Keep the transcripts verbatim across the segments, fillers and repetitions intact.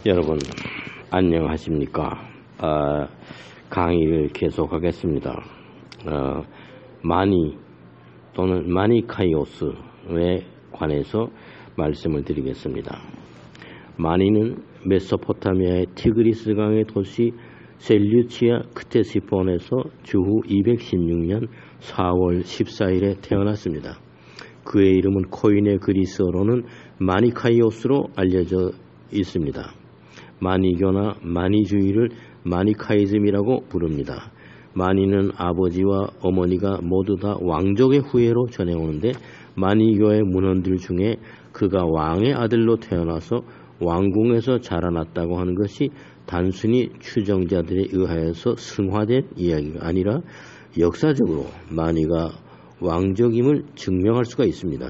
여러분 안녕하십니까? 어, 강의를 계속하겠습니다. 어, 마니 또는 마니카이오스에 관해서 말씀을 드리겠습니다. 마니는 메소포타미아의 티그리스 강의 도시 셀류치아 크테시폰에서 주후 이백십육 년 사월 십사일에 태어났습니다. 그의 이름은 코인의 그리스어로는 마니카이오스로 알려져 있습니다. 마니교나 마니주의를 마니카이즘이라고 부릅니다. 마니는 아버지와 어머니가 모두 다 왕족의 후예로 전해오는데 마니교의 문헌들 중에 그가 왕의 아들로 태어나서 왕궁에서 자라났다고 하는 것이 단순히 추정자들에 의하여서 승화된 이야기가 아니라 역사적으로 마니가 왕족임을 증명할 수가 있습니다.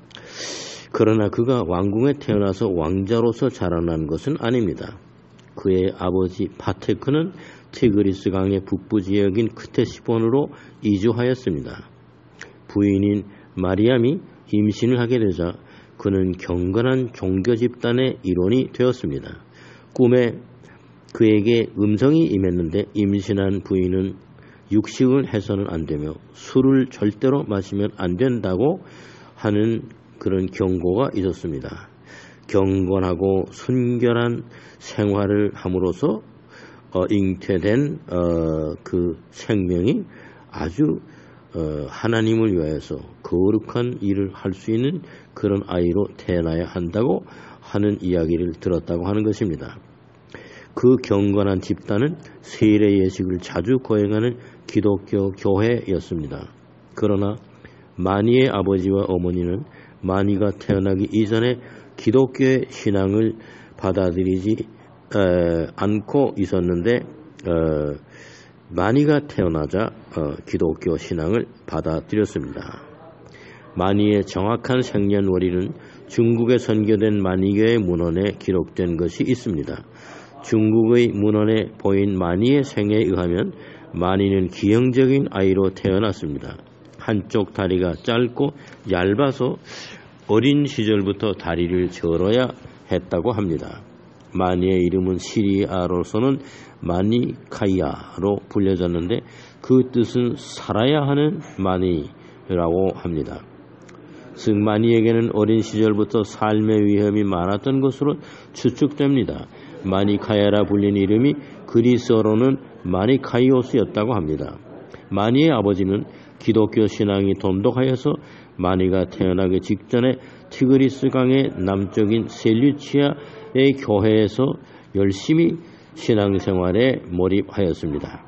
그러나 그가 왕궁에 태어나서 왕자로서 자라난 것은 아닙니다. 그의 아버지 파테크는 티그리스 강의 북부 지역인 크테시폰으로 이주하였습니다. 부인인 마리암이 임신을 하게 되자 그는 경건한 종교 집단의 일원이 되었습니다. 꿈에 그에게 음성이 임했는데 임신한 부인은 육식을 해서는 안 되며 술을 절대로 마시면 안 된다고 하는 그런 경고가 있었습니다. 경건하고 순결한 생활을 함으로써 어, 잉태된 어, 그 생명이 아주 어, 하나님을 위하여서 거룩한 일을 할 수 있는 그런 아이로 태어나야 한다고 하는 이야기를 들었다고 하는 것입니다. 그 경건한 집단은 세례 예식을 자주 거행하는 기독교 교회였습니다. 그러나 마니의 아버지와 어머니는 마니가 태어나기 이전에 기독교의 신앙을 받아들이지 에, 않고 있었는데 에, 마니가 태어나자 어, 기독교 신앙을 받아들였습니다. 마니의 정확한 생년월일은 중국에 선교된 마니교의 문헌에 기록된 것이 있습니다. 중국의 문헌에 보인 마니의 생애에 의하면 마니는 기형적인 아이로 태어났습니다. 한쪽 다리가 짧고 얇아서 어린 시절부터 다리를 절어야 했다고 합니다. 마니의 이름은 시리아로서는 마니카이아로 불려졌는데 그 뜻은 살아야 하는 마니라고 합니다. 즉 마니에게는 어린 시절부터 삶의 위험이 많았던 것으로 추측됩니다. 마니카야라 불린 이름이 그리스어로는 마니카이오스였다고 합니다. 마니의 아버지는 기독교 신앙이 돈독하여서 마니가 태어나기 직전에 티그리스 강의 남쪽인 셀류치아의 교회에서 열심히 신앙생활에 몰입하였습니다.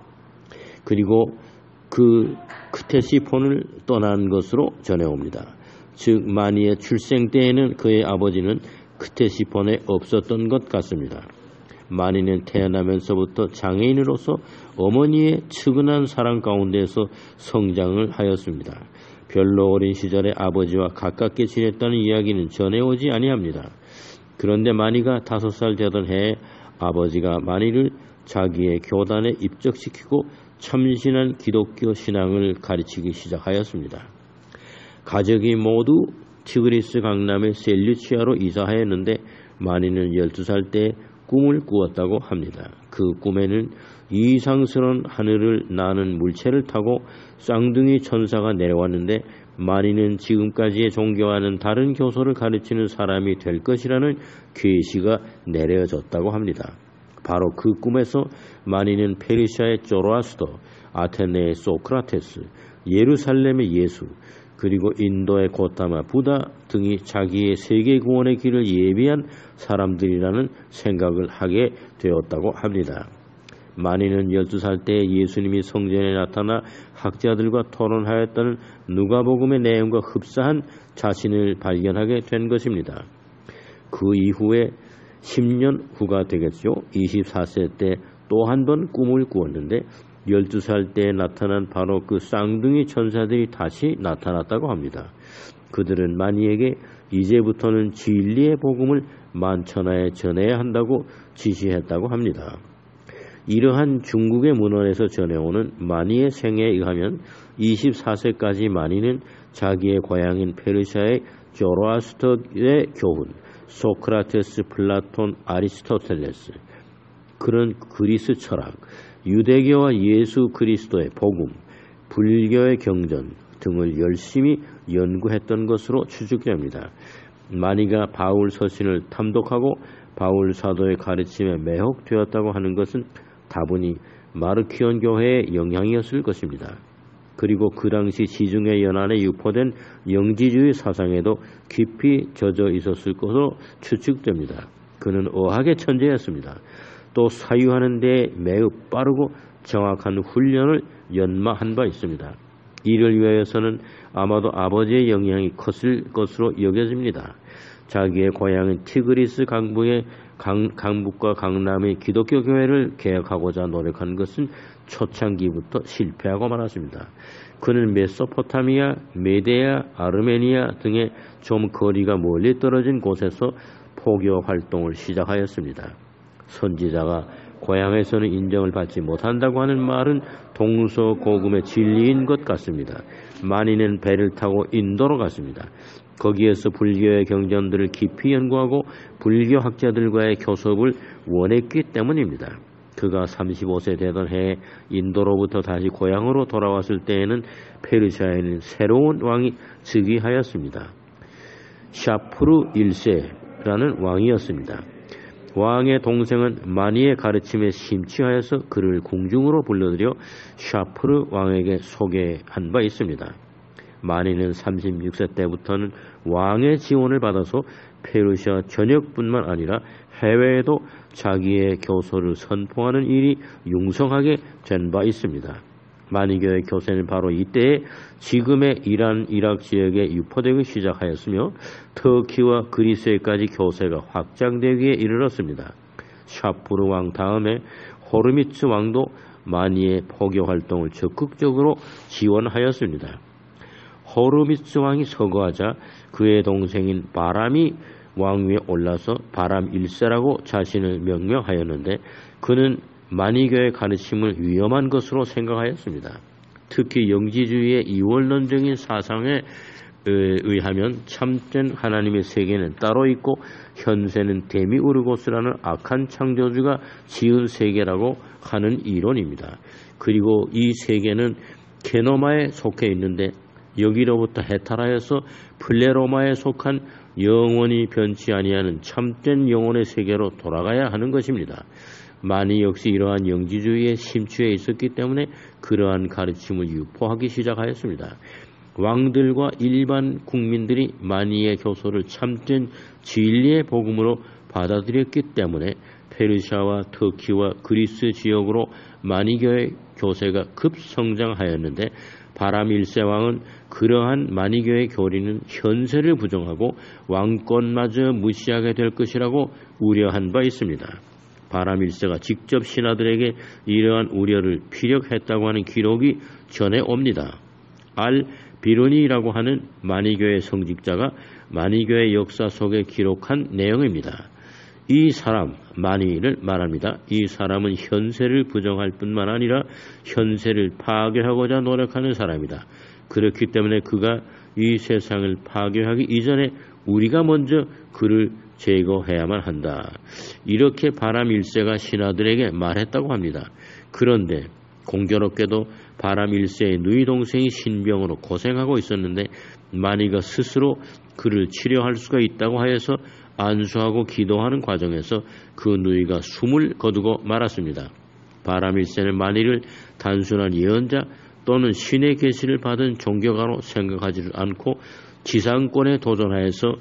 그리고 그 크테시폰을 떠난 것으로 전해옵니다. 즉 마니의 출생 때에는 그의 아버지는 크테시폰에 없었던 것 같습니다. 마니는 태어나면서부터 장애인으로서 어머니의 측은한 사랑 가운데서 성장을 하였습니다. 별로 어린 시절에 아버지와 가깝게 지냈다는 이야기는 전해오지 아니합니다. 그런데 마니가 다섯 살 되던 해에 아버지가 마니를 자기의 교단에 입적시키고 참신한 기독교 신앙을 가르치기 시작하였습니다. 가족이 모두 티그리스 강남의 셀류치아로 이사하였는데 마니는 열두 살 때 꿈을 꾸었다고 합니다. 그 꿈에는 이상스러운 하늘을 나는 물체를 타고 쌍둥이 천사가 내려왔는데 마니는 지금까지의 종교와는 다른 교소를 가르치는 사람이 될 것이라는 계시가 내려졌다고 합니다. 바로 그 꿈에서 마니는 페르시아의 조로아스터, 아테네의 소크라테스, 예루살렘의 예수, 그리고 인도의 고타마 부다 등이 자기의 세계 구원의 길을 예비한 사람들이라는 생각을 하게 되었다고 합니다. 마니는 열두 살 때 예수님이 성전에 나타나 학자들과 토론하였다는 누가복음의 내용과 흡사한 자신을 발견하게 된 것입니다. 그 이후에 십 년 후가 되겠죠. 이십사 세 때 또 한 번 꿈을 꾸었는데 열두 살 때 나타난 바로 그 쌍둥이 천사들이 다시 나타났다고 합니다. 그들은 마니에게 이제부터는 진리의 복음을 만천하에 전해야 한다고 지시했다고 합니다. 이러한 중국의 문헌에서 전해오는 마니의 생애에 의하면 이십사 세까지 마니는 자기의 고향인 페르시아의 조로아스터의 교훈, 소크라테스, 플라톤, 아리스토텔레스, 그런 그리스 철학, 유대교와 예수 그리스도의 복음, 불교의 경전 등을 열심히 연구했던 것으로 추측됩니다. 마니가 바울 서신을 탐독하고 바울 사도의 가르침에 매혹되었다고 하는 것은 다분히 마르키온 교회의 영향이었을 것입니다. 그리고 그 당시 지중해 연안에 유포된 영지주의 사상에도 깊이 젖어 있었을 것으로 추측됩니다. 그는 어학의 천재였습니다. 또 사유하는 데 매우 빠르고 정확한 훈련을 연마한 바 있습니다. 이를 위하여서는 아마도 아버지의 영향이 컸을 것으로 여겨집니다. 자기의 고향인 티그리스 강북의 강, 강북과 강남의 기독교 교회를 개혁하고자 노력한 것은 초창기부터 실패하고 말았습니다. 그는 메소포타미아, 메데아, 아르메니아 등의 좀 거리가 멀리 떨어진 곳에서 포교 활동을 시작하였습니다. 선지자가 고향에서는 인정을 받지 못한다고 하는 말은 동서고금의 진리인 것 같습니다. 마니는 배를 타고 인도로 갔습니다. 거기에서 불교의 경전들을 깊이 연구하고 불교 학자들과의 교섭을 원했기 때문입니다. 그가 삼십오 세 되던 해에 인도로부터 다시 고향으로 돌아왔을 때에는 페르시아에는 새로운 왕이 즉위하였습니다. 샤프루 일 세라는 왕이었습니다. 왕의 동생은 마니의 가르침에 심취하여서 그를 궁중으로 불러들여 샤프르 왕에게 소개한 바 있습니다. 마니는 삼십육 세 때부터는 왕의 지원을 받아서 페르시아 전역뿐만 아니라 해외에도 자기의 교소를 선포하는 일이 융성하게 된 바 있습니다. 마니교의 교세는 바로 이때에 지금의 이란, 이락 지역에 유포되기 시작하였으며 터키와 그리스에까지 교세가 확장되기에 이르렀습니다. 샤프르 왕 다음에 호르미츠 왕도 마니의 포교 활동을 적극적으로 지원하였습니다. 호르미츠 왕이 서거하자 그의 동생인 바람이 왕위에 올라서 바람 일 세라고 자신을 명명하였는데 그는 마니교의 가르침을 위험한 것으로 생각하였습니다. 특히 영지주의의 이원론적인 사상에 의하면 참된 하나님의 세계는 따로 있고 현세는 데미우르고스라는 악한 창조주가 지은 세계라고 하는 이론입니다. 그리고 이 세계는 게노마에 속해 있는데 여기로부터 해탈하여서 플레로마에 속한 영원히 변치 아니하는 참된 영혼의 세계로 돌아가야 하는 것입니다. 마니 역시 이러한 영지주의에 심취해 있었기 때문에 그러한 가르침을 유포하기 시작하였습니다. 왕들과 일반 국민들이 마니의 교소를 참된 진리의 복음으로 받아들였기 때문에 페르시아와 터키와 그리스 지역으로 마니교의 교세가 급성장하였는데 바람 일 세 왕은 그러한 마니교의 교리는 현세를 부정하고 왕권마저 무시하게 될 것이라고 우려한 바 있습니다. 바람 일 세가 직접 신하들에게 이러한 우려를 피력했다고 하는 기록이 전해옵니다. 알 비르니라고 하는 마니교의 성직자가 마니교의 역사 속에 기록한 내용입니다. 이 사람, 마니를 말합니다. 이 사람은 현세를 부정할 뿐만 아니라 현세를 파괴하고자 노력하는 사람이다. 그렇기 때문에 그가 이 세상을 파괴하기 이전에 우리가 먼저 그를 제거해야만 한다. 이렇게 바람 일 세가 신하들에게 말했다고 합니다. 그런데 공교롭게도 바람 일 세의 누이 동생이 신병으로 고생하고 있었는데 마니가 스스로 그를 치료할 수가 있다고 하여서 안수하고 기도하는 과정에서 그 누이가 숨을 거두고 말았습니다. 바람 일 세는 마니를 단순한 예언자 또는 신의 계시를 받은 종교가로 생각하지 않고 지상권에 도전하여서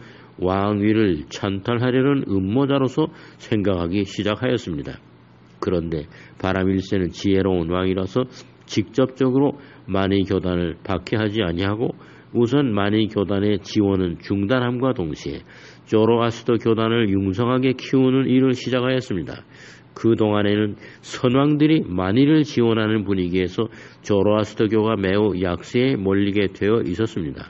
왕위를 찬탈하려는 음모자로서 생각하기 시작하였습니다. 그런데 바람 일 세는 지혜로운 왕이라서 직접적으로 마니 교단을 박해하지 아니하고 우선 마니 교단의 지원은 중단함과 동시에 조로아스터 교단을 융성하게 키우는 일을 시작하였습니다. 그동안에는 선왕들이 마니를 지원하는 분위기에서 조로아스터교가 매우 약세에 몰리게 되어 있었습니다.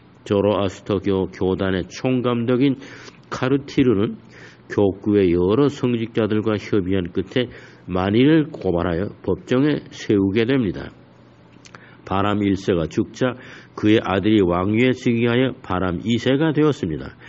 조로아스터교 교단의 총감독인 카르티르는 교구의 여러 성직자들과 협의한 끝에 마니를 고발하여 법정에 세우게 됩니다. 바람 일 세가 죽자 그의 아들이 왕위에 즉위하여 바람 이 세가 되었습니다.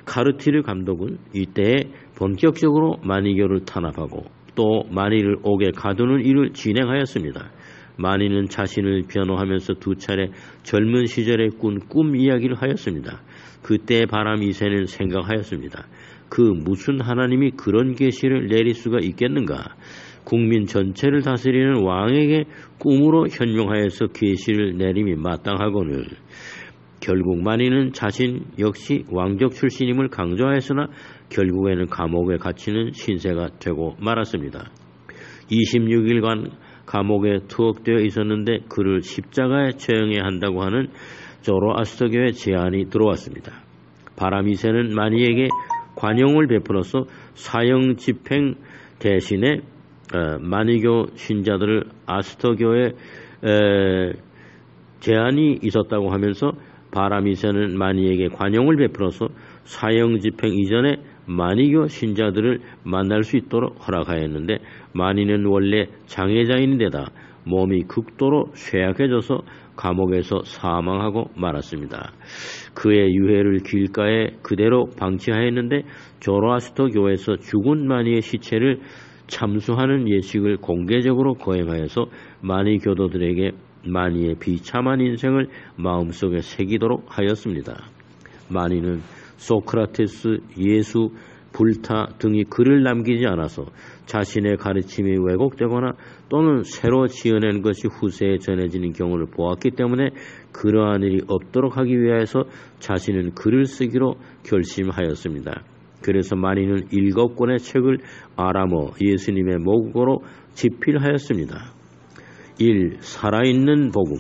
카르티르 감독은 이때에 본격적으로 마니교를 탄압하고 또 마니를 옥에 가두는 일을 진행하였습니다. 마니는 자신을 변호하면서 두 차례 젊은 시절에 꾼 꿈 이야기를 하였습니다. 그때 바람 이 세는 생각하였습니다. 그 무슨 하나님이 그런 계시를 내릴 수가 있겠는가? 국민 전체를 다스리는 왕에게 꿈으로 현명하여서 계시를 내림이 마땅하거늘. 결국 마니는 자신 역시 왕족 출신임을 강조하였으나 결국에는 감옥에 갇히는 신세가 되고 말았습니다. 이십육 일간 감옥에 투옥되어 있었는데 그를 십자가에 처형해야 한다고 하는 조로아스터교의 제안이 들어왔습니다. 바람 이 세는 마니에게 관용을 베풀어서 사형 집행 대신에 어, 마니교 신자들을 아스터교의 에, 제안이 있었다고 하면서 바람 이 세는 마니에게 관용을 베풀어서 사형 집행 이전에 마니교 신자들을 만날 수 있도록 허락하였는데 마니는 원래 장애자인데다 몸이 극도로 쇠약해져서 감옥에서 사망하고 말았습니다. 그의 유해를 길가에 그대로 방치하였는데 조로아스터 교에서 죽은 마니의 시체를 참수하는 예식을 공개적으로 거행하여서 마니 교도들에게 마니의 비참한 인생을 마음속에 새기도록 하였습니다. 마니는 소크라테스, 예수, 불타 등이 글을 남기지 않아서 자신의 가르침이 왜곡되거나 또는 새로 지어낸 것이 후세에 전해지는 경우를 보았기 때문에 그러한 일이 없도록 하기 위해서 자신은 글을 쓰기로 결심하였습니다. 그래서 마니는 일곱 권의 책을 아람어 예수님의 모국어로 집필하였습니다. 일. 살아있는 복음.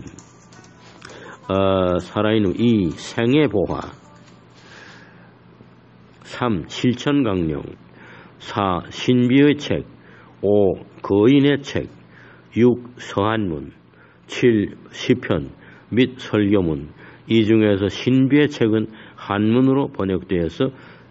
어, 살아있는 이. 생의 보화. 삼. 실천강령. 사. 신비의 책. 오. 거인의 책. 육. 서한문. 칠. 시편 및 설교문. 이 중에서 신비의 책은 한문으로 번역되어서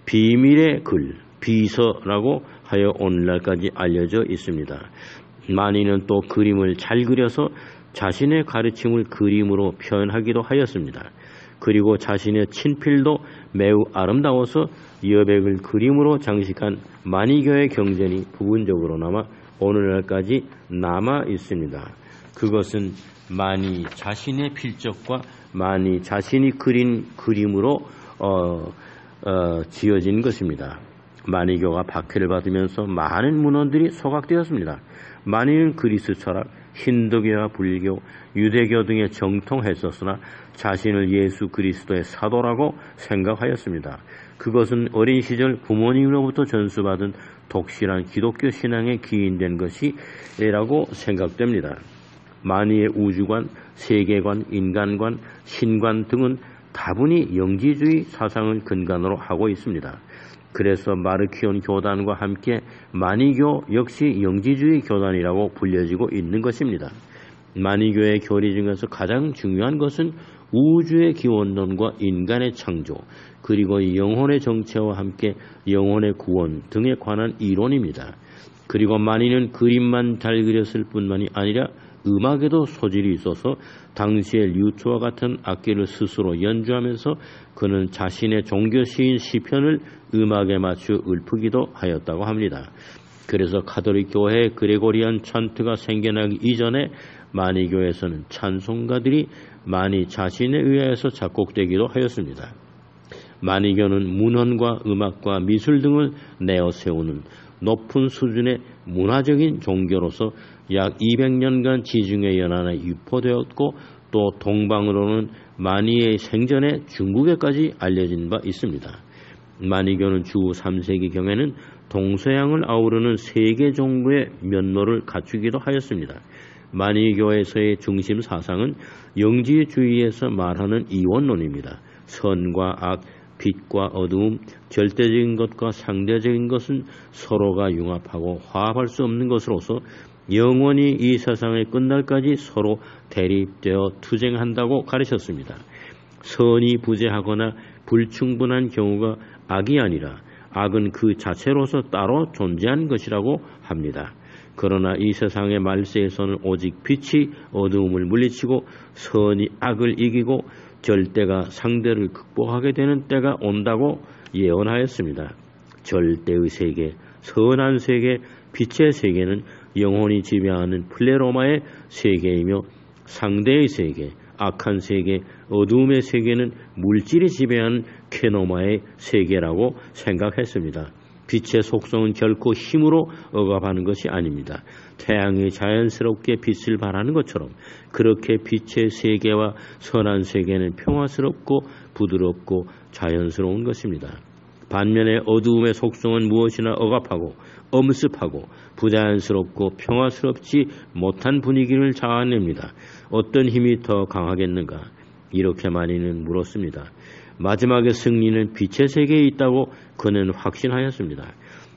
비밀의 글, 비서라고 하여 오늘날까지 알려져 있습니다. 마니는 또 그림을 잘 그려서 자신의 가르침을 그림으로 표현하기도 하였습니다. 그리고 자신의 친필도 매우 아름다워서 여백을 그림으로 장식한 마니교의 경전이 부분적으로나마 오늘날까지 남아 있습니다. 그것은 마니 자신의 필적과 마니 자신이 그린 그림으로 어, 어, 지어진 것입니다. 마니교가 박해를 받으면서 많은 문헌들이 소각되었습니다. 마니는 그리스 철학, 힌두교와 불교, 유대교 등에 정통했었으나 자신을 예수 그리스도의 사도라고 생각하였습니다. 그것은 어린 시절 부모님으로부터 전수받은 독실한 기독교 신앙에 기인된 것이라고 생각됩니다. 마니의 우주관, 세계관, 인간관, 신관 등은 다분히 영지주의 사상을 근간으로 하고 있습니다. 그래서 마르키온 교단과 함께 마니교 역시 영지주의 교단이라고 불려지고 있는 것입니다. 마니교의 교리 중에서 가장 중요한 것은 우주의 기원론과 인간의 창조, 그리고 영혼의 정체와 함께 영혼의 구원 등에 관한 이론입니다. 그리고 마니는 그림만 잘 그렸을 뿐만이 아니라 음악에도 소질이 있어서 당시의 류트와 같은 악기를 스스로 연주하면서 그는 자신의 종교 시인 시편을 음악에 맞추어 읊기도 하였다고 합니다. 그래서 가톨릭 교회의 그레고리안 찬트가 생겨나기 이전에 마니교에서는 찬송가들이 마니 자신에 의해서 작곡되기도 하였습니다. 마니교는 문헌과 음악과 미술 등을 내어세우는 높은 수준의 문화적인 종교로서 약 이백 년간 지중해 연안에 유포되었고 또 동방으로는 마니의 생전에 중국에까지 알려진 바 있습니다. 마니교는 주 삼 세기경에는 동서양을 아우르는 세계 정부의 면모를 갖추기도 하였습니다. 마니교에서의 중심 사상은 영지주의에서 말하는 이원론입니다. 선과 악, 빛과 어두움, 절대적인 것과 상대적인 것은 서로가 융합하고 화합할 수 없는 것으로서 영원히 이 세상의 끝날까지 서로 대립되어 투쟁한다고 가르쳤습니다. 선이 부재하거나 불충분한 경우가 악이 아니라 악은 그 자체로서 따로 존재한 것이라고 합니다. 그러나 이 세상의 말세에서는 오직 빛이 어두움을 물리치고 선이 악을 이기고 절대가 상대를 극복하게 되는 때가 온다고 예언하였습니다. 절대의 세계, 선한 세계, 빛의 세계는 영혼이 지배하는 플레로마의 세계이며 상대의 세계, 악한 세계, 어두움의 세계는 물질이 지배하는 케노마의 세계라고 생각했습니다. 빛의 속성은 결코 힘으로 억압하는 것이 아닙니다. 태양이 자연스럽게 빛을 발하는 것처럼 그렇게 빛의 세계와 선한 세계는 평화스럽고 부드럽고 자연스러운 것입니다. 반면에 어두움의 속성은 무엇이나 억압하고 엄습하고 부자연스럽고 평화스럽지 못한 분위기를 자아냅니다. 어떤 힘이 더 강하겠는가? 이렇게 마니는 물었습니다. 마지막의 승리는 빛의 세계에 있다고 그는 확신하였습니다.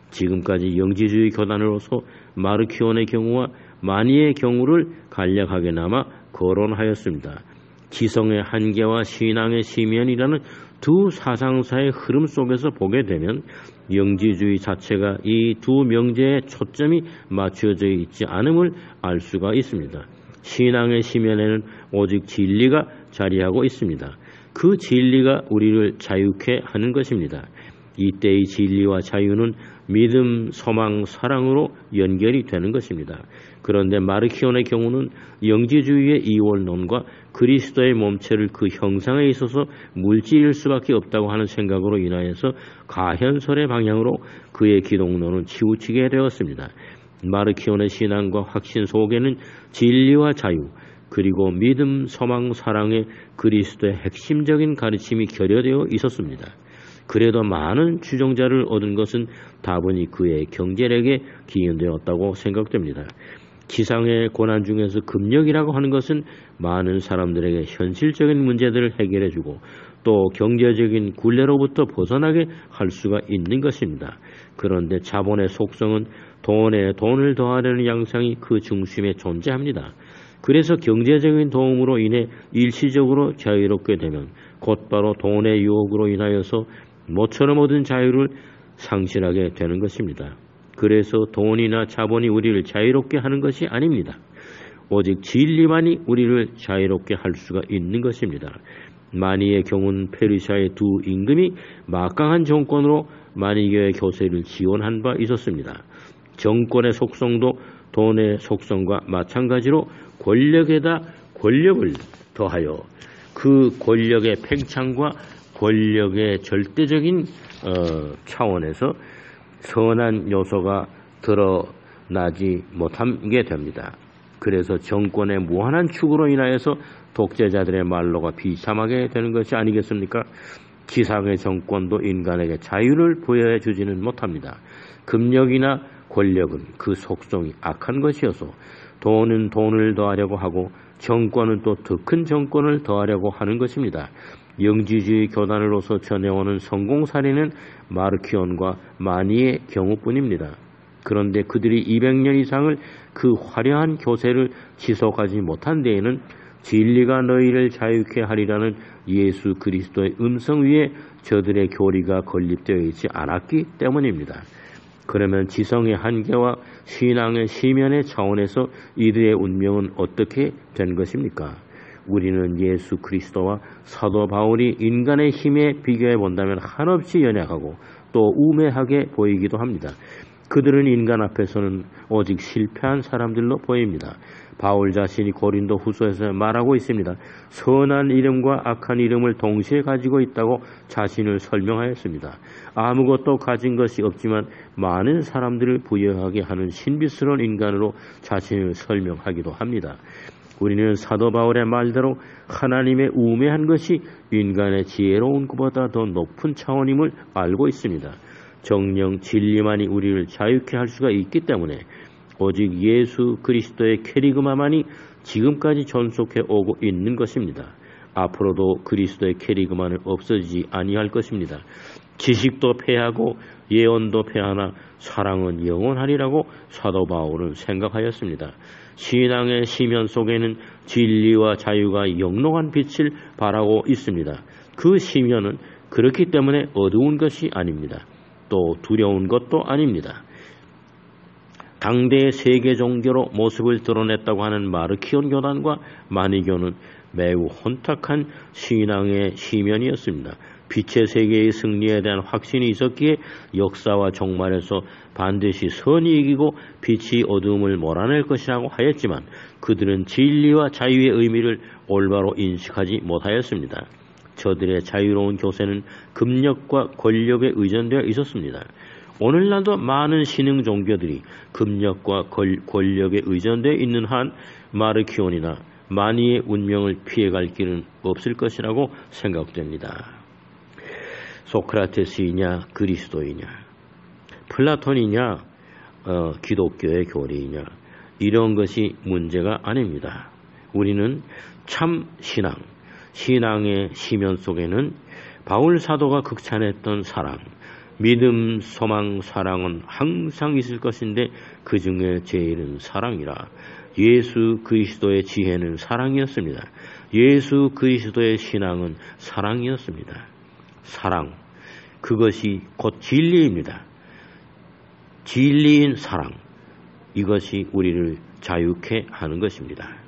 지금까지 영지주의 교단으로서 마르키온의 경우와 마니의 경우를 간략하게나마 거론하였습니다. 지성의 한계와 신앙의 시면이라는 두 사상사의 흐름 속에서 보게 되면 영지주의 자체가 이 두 명제에 초점이 맞춰져 있지 않음을 알 수가 있습니다. 신앙의 시면에는 오직 진리가 자리하고 있습니다. 그 진리가 우리를 자유케 하는 것입니다. 이때의 진리와 자유는 믿음, 소망, 사랑으로 연결이 되는 것입니다. 그런데 마르키온의 경우는 영지주의의 이원론과 그리스도의 몸체를 그 형상에 있어서 물질일 수밖에 없다고 하는 생각으로 인하여서 가현설의 방향으로 그의 기독론을 치우치게 되었습니다. 마르키온의 신앙과 확신 속에는 진리와 자유, 그리고 믿음, 소망, 사랑의 그리스도의 핵심적인 가르침이 결여되어 있었습니다. 그래도 많은 추종자를 얻은 것은 다분히 그의 경제력에 기인되었다고 생각됩니다. 지상의 고난 중에서 금력이라고 하는 것은 많은 사람들에게 현실적인 문제들을 해결해주고 또 경제적인 굴레로부터 벗어나게 할 수가 있는 것입니다. 그런데 자본의 속성은 돈에 돈을 더하려는 양상이 그 중심에 존재합니다. 그래서 경제적인 도움으로 인해 일시적으로 자유롭게 되면 곧바로 돈의 유혹으로 인하여서 모처럼 얻은 자유를 상실하게 되는 것입니다. 그래서 돈이나 자본이 우리를 자유롭게 하는 것이 아닙니다. 오직 진리만이 우리를 자유롭게 할 수가 있는 것입니다. 마니의 경우는 페르시아의 두 임금이 막강한 정권으로 마니교의 교세를 지원한 바 있었습니다. 정권의 속성도 돈의 속성과 마찬가지로 권력에다 권력을 더하여 그 권력의 팽창과 권력의 절대적인 어, 차원에서 선한 요소가 드러나지 못하게 됩니다. 그래서 정권의 무한한 축으로 인하여서 독재자들의 말로가 비참하게 되는 것이 아니겠습니까? 지상의 정권도 인간에게 자유를 부여해 주지는 못합니다. 금력이나 권력은 그 속성이 악한 것이어서 돈은 돈을 더하려고 하고 정권은 또 더 큰 정권을 더하려고 하는 것입니다. 영지주의 교단으로서 전해오는 성공 사례는 마르키온과 마니의 경우뿐입니다. 그런데 그들이 이백 년 이상을 그 화려한 교세를 지속하지 못한 데에는 진리가 너희를 자유케 하리라는 예수 그리스도의 음성 위에 저들의 교리가 건립되어 있지 않았기 때문입니다. 그러면 지성의 한계와 신앙의 시면의 차원에서 이들의 운명은 어떻게 된 것입니까? 우리는 예수 그리스도와 사도 바울이 인간의 힘에 비교해 본다면 한없이 연약하고 또 우매하게 보이기도 합니다. 그들은 인간 앞에서는 오직 실패한 사람들로 보입니다. 바울 자신이 고린도 후서에서 말하고 있습니다. 선한 이름과 악한 이름을 동시에 가지고 있다고 자신을 설명하였습니다. 아무것도 가진 것이 없지만 많은 사람들을 부여하게 하는 신비스러운 인간으로 자신을 설명하기도 합니다. 우리는 사도 바울의 말대로 하나님의 우매한 것이 인간의 지혜로운 것보다 더 높은 차원임을 알고 있습니다. 정령 진리만이 우리를 자유케 할 수가 있기 때문에 오직 예수 그리스도의 캐리그마만이 지금까지 존속해 오고 있는 것입니다. 앞으로도 그리스도의 캐리그마는 없어지지 아니할 것입니다. 지식도 패하고 예언도 패하나 사랑은 영원하리라고 사도 바울은 생각하였습니다. 신앙의 시면 속에는 진리와 자유가 영롱한 빛을 발하고 있습니다. 그 시면은 그렇기 때문에 어두운 것이 아닙니다. 또 두려운 것도 아닙니다. 당대의 세계 종교로 모습을 드러냈다고 하는 마르키온 교단과 마니교는 매우 혼탁한 신앙의 시면이었습니다. 빛의 세계의 승리에 대한 확신이 있었기에 역사와 종말에서 반드시 선이 이기고 빛이 어두움을 몰아낼 것이라고 하였지만 그들은 진리와 자유의 의미를 올바로 인식하지 못하였습니다. 저들의 자유로운 교세는 금력과 권력에 의존되어 있었습니다. 오늘날도 많은 신흥 종교들이 금력과 권력에 의존되어 있는 한 마르키온이나 마니의 운명을 피해갈 길은 없을 것이라고 생각됩니다. 소크라테스이냐 그리스도이냐 플라톤이냐 어, 기독교의 교리이냐 이런 것이 문제가 아닙니다. 우리는 참 신앙, 신앙의 시면 속에는 바울 사도가 극찬했던 사랑, 믿음, 소망, 사랑은 항상 있을 것인데 그 중에 제일은 사랑이라. 예수 그리스도의 지혜는 사랑이었습니다. 예수 그리스도의 신앙은 사랑이었습니다. 사랑, 그것이 곧 진리입니다. 진리인 사랑, 이것이 우리를 자유케 하는 것입니다.